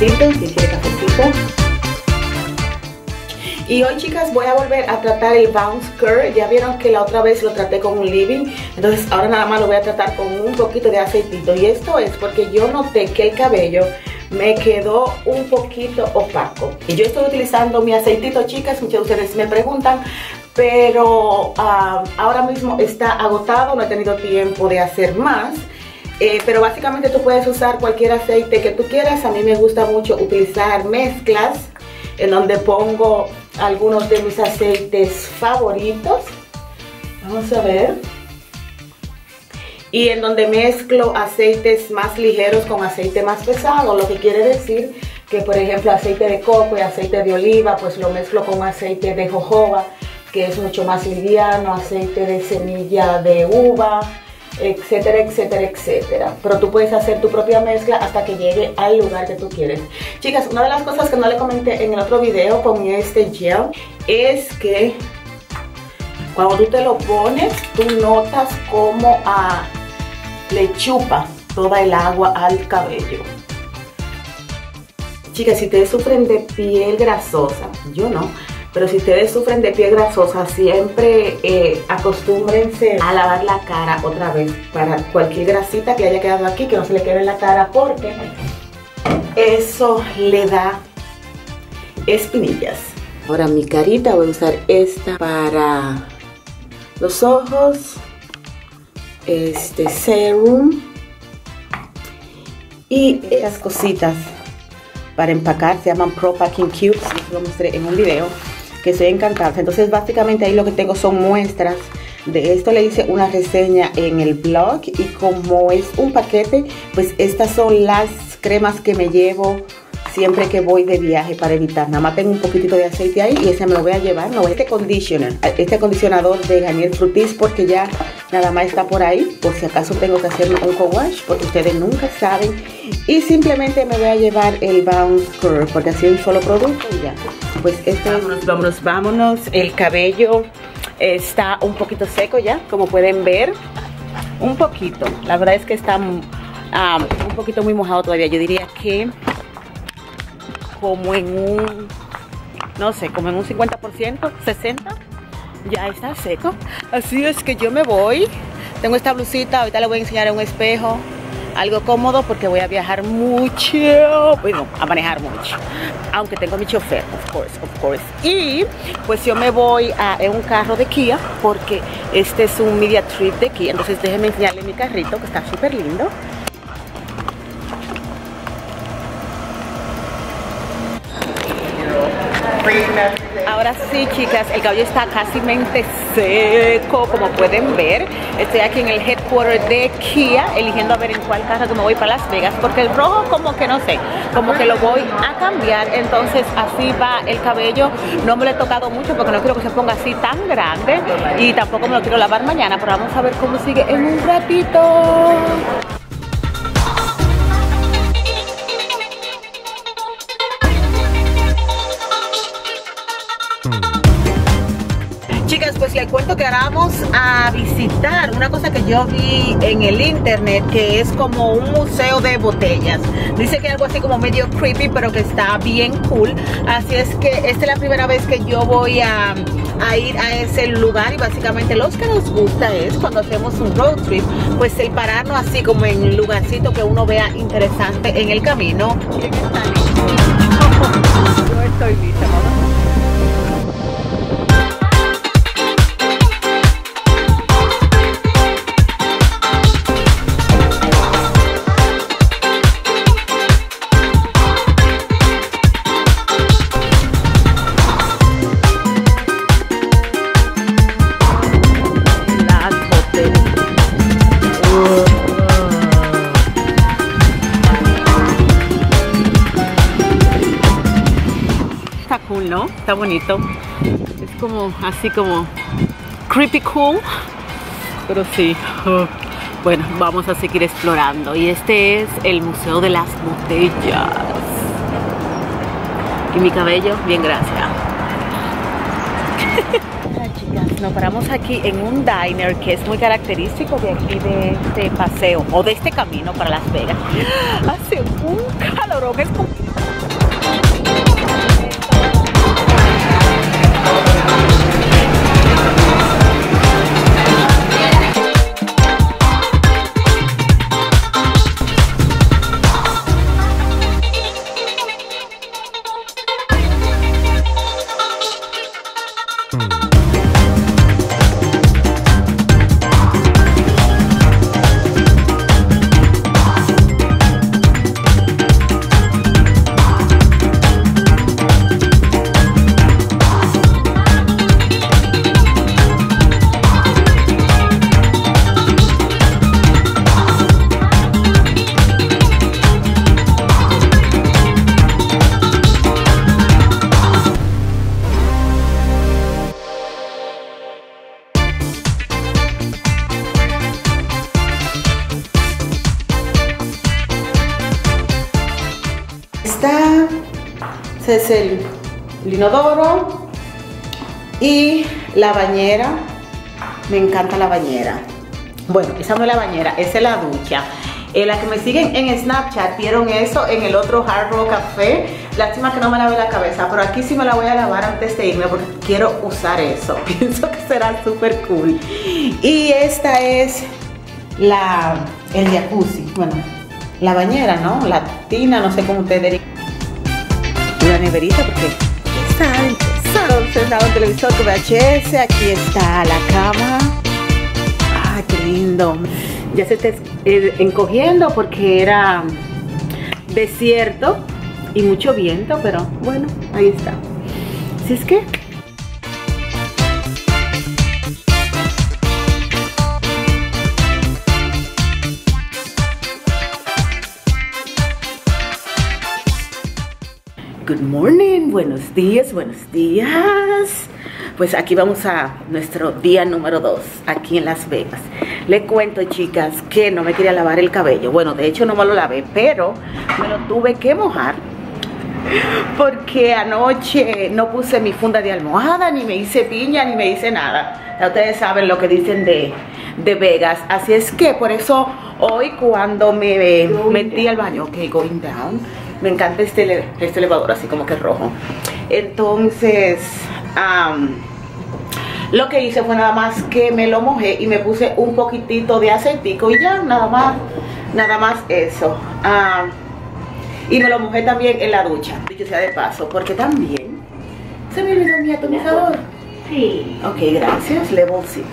cafecito, si quiere cafecito. Y hoy, chicas, voy a volver a tratar el Bounce Curl. Ya vieron que la otra vez lo traté con un leave-in, entonces ahora nada más lo voy a tratar con un poquito de aceitito. Y esto es porque yo noté que el cabello me quedó un poquito opaco. Y yo estoy utilizando mi aceitito, chicas, muchos de ustedes me preguntan, pero ahora mismo está agotado, no he tenido tiempo de hacer más. Pero básicamente tú puedes usar cualquier aceite que tú quieras. A mí me gusta mucho utilizar mezclas en donde pongo algunos de mis aceites favoritos. Vamos a ver. Y en donde mezclo aceites más ligeros con aceite más pesado, lo que quiere decir que, por ejemplo, aceite de coco y aceite de oliva, pues lo mezclo con aceite de jojoba, que es mucho más liviano, aceite de semilla de uva, etcétera, etcétera, etcétera. Pero tú puedes hacer tu propia mezcla hasta que llegue al lugar que tú quieres. Chicas, una de las cosas que no le comenté en el otro video con este gel es que cuando tú te lo pones, tú notas cómo le chupa toda el agua al cabello. Chicas, si ustedes sufren de piel grasosa, yo no, pero si ustedes sufren de piel grasosa, siempre acostúmbrense a lavar la cara otra vez para cualquier grasita que haya quedado aquí, que no se le quede en la cara, porque eso le da espinillas. Ahora mi carita voy a usar esta para los ojos, este serum y estas cositas para empacar, se llaman Pro Packing Cubes, lo mostré en un video que estoy encantada. Entonces básicamente ahí lo que tengo son muestras de esto. Le hice una reseña en el blog y como es un paquete, pues estas son las cremas que me llevo siempre que voy de viaje para evitar. Nada más tengo un poquitito de aceite ahí y ese me lo voy a llevar. No, este acondicionador de Garnier Fructis, porque ya nada más está por ahí, por si acaso tengo que hacer un co-wash, porque ustedes nunca saben. Y simplemente me voy a llevar el Bounce Curl, porque así es un solo producto y ya. Pues vámonos. El cabello está un poquito seco ya, como pueden ver. Un poquito. La verdad es que está un poquito muy mojado todavía. Yo diría que como en un, no sé, como en un 50%, 60%, ya está seco. Así es que yo me voy. Tengo esta blusita, ahorita le voy a enseñar en un espejo. Algo cómodo porque voy a viajar mucho, bueno, a manejar mucho. Aunque tengo mi chofer, of course. Y pues yo me voy en un carro de Kia, porque este es un media trip de Kia. Entonces déjenme enseñarle mi carrito, que está súper lindo. Ahora sí, chicas, el cabello está casi seco, como pueden ver. Estoy aquí en el headquarter de Kia, eligiendo a ver en cuál carro que me voy para Las Vegas, porque el rojo como que no sé, como que lo voy a cambiar. Entonces así va el cabello. No me lo he tocado mucho porque no quiero que se ponga así tan grande y tampoco me lo quiero lavar mañana, pero vamos a ver cómo sigue en un ratito. Chicas, pues les cuento que ahora vamos a visitar una cosa que yo vi en el internet, que es como un museo de botellas. Dice que algo así como medio creepy, pero que está bien cool. Así es que esta es la primera vez que yo voy a ir a ese lugar, y básicamente lo que nos gusta es cuando hacemos un road trip, pues el pararnos así como en un lugarcito que uno vea interesante en el camino. ¿Quién está listo? Yo estoy lista, mamá. ¿No? Está bonito, es como así como creepy cool, pero sí. Bueno, vamos a seguir explorando, y este es el Museo de las Botellas. Y mi cabello, bien, gracias. Chicas, nos paramos aquí en un diner que es muy característico de aquí, de este paseo o de este camino para Las Vegas. Hace un calorón, es como Este es el inodoro y la bañera. Me encanta la bañera. Bueno, esa no es la bañera, esa es la ducha. La que me siguen en Snapchat vieron eso en el otro Hard Rock Café. Lástima que no me lavé la cabeza, pero aquí sí me la voy a lavar antes de irme porque quiero usar eso. Pienso que será súper cool. Y esta es el jacuzzi. Bueno, la bañera, ¿no? La tina, no sé cómo ustedes digan. La neverita porque está entonces nada, un televisor con VHS. Aquí está la cama. Ay, qué lindo. Ya se está encogiendo porque era desierto y mucho viento, pero bueno, ahí está. Así es que good morning, buenos días, buenos días. Pues aquí vamos a nuestro día número 2 aquí en Las Vegas. Le cuento, chicas, que no me quería lavar el cabello. Bueno, de hecho no me lo lavé, pero me lo tuve que mojar porque anoche no puse mi funda de almohada, ni me hice piña, ni me hice nada. Ya ustedes saben lo que dicen de Vegas. Así es que por eso hoy cuando me metí al baño, ok, going down, me encanta este elevador así como que rojo. Entonces lo que hice fue nada más que me lo mojé y me puse un poquitito de aceitico y ya, nada más eso. Y me lo mojé también en la ducha, dicho sea de paso, porque también se me olvidó mi atomizador. Sí. Ok, gracias, level 6.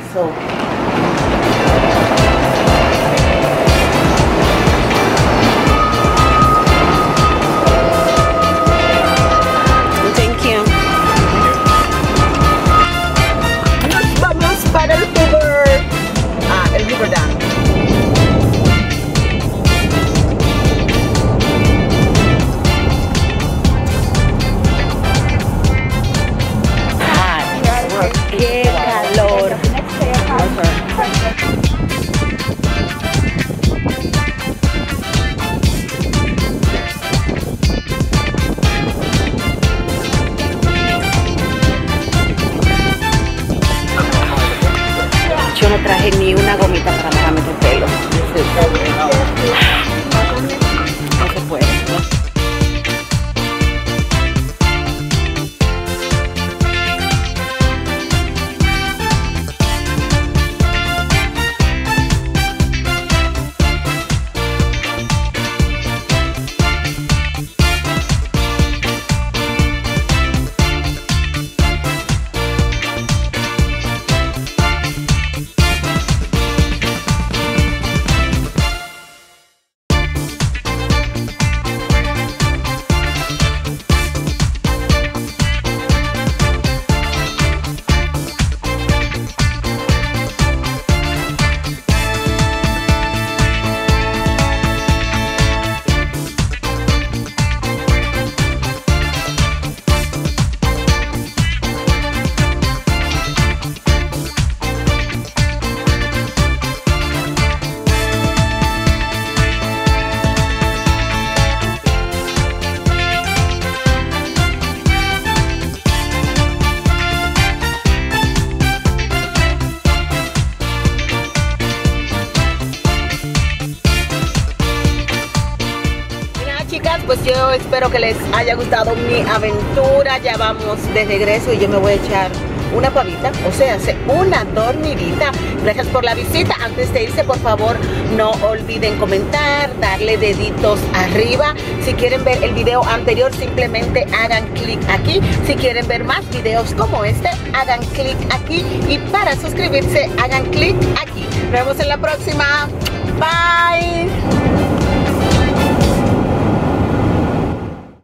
Yo no traje ni una gomita para mojarme tu pelo. No se puede, ¿no? Pues yo espero que les haya gustado mi aventura. Ya vamos de regreso y yo me voy a echar una pavita, o sea, una dormidita. Gracias por la visita. Antes de irse, por favor, no olviden comentar, darle deditos arriba. Si quieren ver el video anterior, simplemente hagan clic aquí. Si quieren ver más videos como este, hagan clic aquí. Y para suscribirse, hagan clic aquí. Nos vemos en la próxima. Bye.